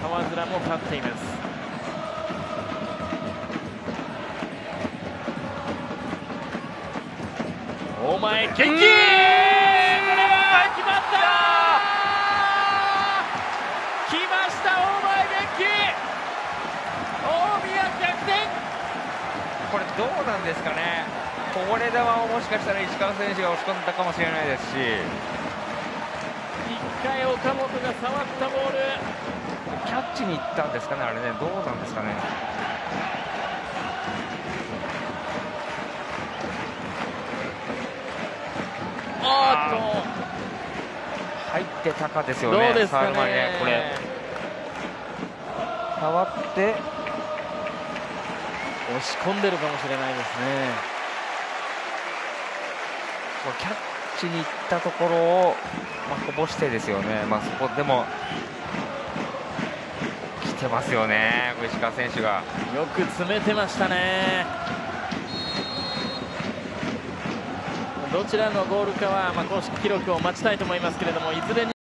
川面も勝っています。大前元気、これは決まった、来ました大前元気、大宮逆転。 これどうなんですかね、こぼれ球をもしかしたら石川選手が押し込んだかもしれないですし、 一回岡本が触ったボール、 キャッチに行ったんですかね、あれね、どうなんですかね。入ってたかですよね、 どうですかね、 触る前ね、これ触って押し込んでるかもしれないですね。 キャッチに行ったところを、こぼしてですよね、そこでも来てますよね、石川選手が。 よく詰めてましたね。どちらのゴールかは、公式記録を待ちたいと思いますけれども、いずれに